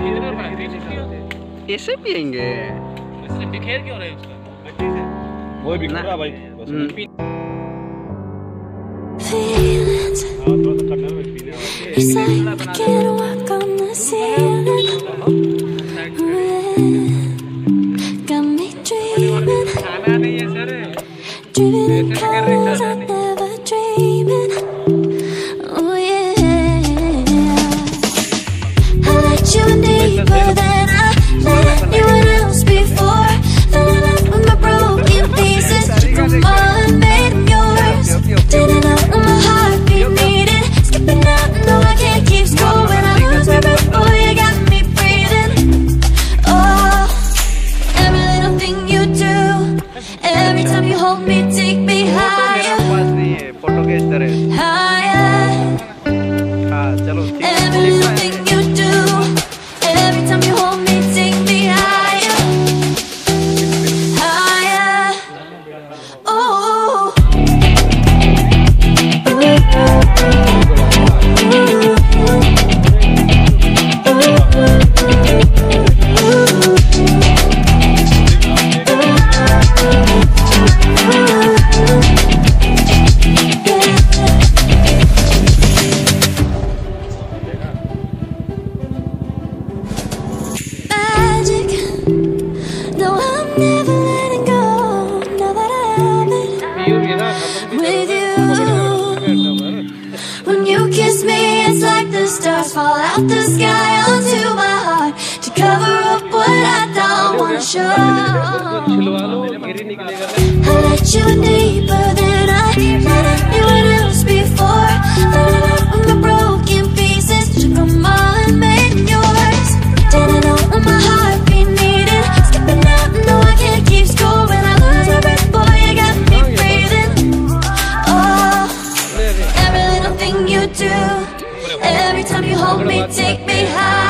ऐसे पियेंगे बिखेर क्यों रहा है उसका वो बिखर रहा भाई It's like I can't walk on the ceiling. Got me dreaming, dreaming in colors I'm never dreaming. Oh yeah, I let you in deeper than I let anyone else before. Fell in love with my broken pieces, took them all and made them yours. Didn't know my heartbeat needed skipping out, no I can't keep score. When I lose my breath, boy you got me breathing. Oh, every little thing you do, every time you hold me, take me higher, higher. Every little thing you do, every time you hold me, take me higher, higher. Oh, magic. No, I'm never letting go. Now that I have it with you. When you kiss me, it's like the stars fall out the sky onto my heart to cover up what I don't wanna show. I let you in deeper than I let anyone else before. Fell in love with my broken pieces, took them all and made them yours. Didn't know what my heartbeat needed skipping out, no I can't keep score. When I lose my breath, boy you got me breathing. Oh, every little thing you do, every time you hold me, take me high.